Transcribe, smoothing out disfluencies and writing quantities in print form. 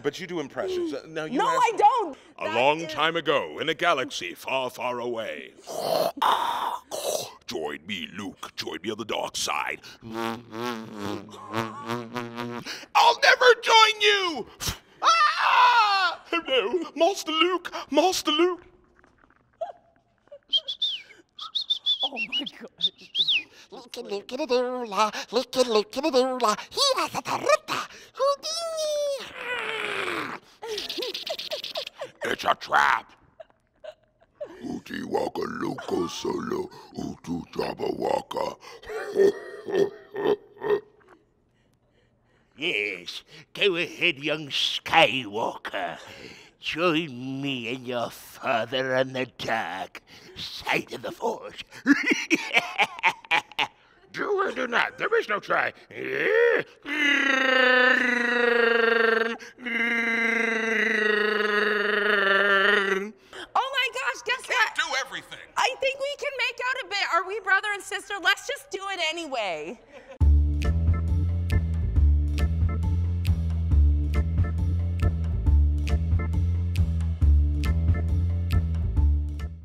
but you do impressions. Now you No, I don't. A long time ago, in a galaxy far, far away. Join me, Luke. Join me on the dark side. I'll never join you! Ah! Hello, Master Luke. Master Luke. Oh my God. Licky-licky-da-doo-la, licky-licky-da-doo-la, hee-ra-ta-ta-ra-ta, Houdini! It's a trap. Uti waka loco solo, utu jabba waka. Yes, go ahead, young Skywalker. Join me and your father on the dark side of the Force. Do or do not. There is no try. Oh my gosh, guess what? do everything. I think we can make out a bit. Are we brother and sister? Let's just do it anyway.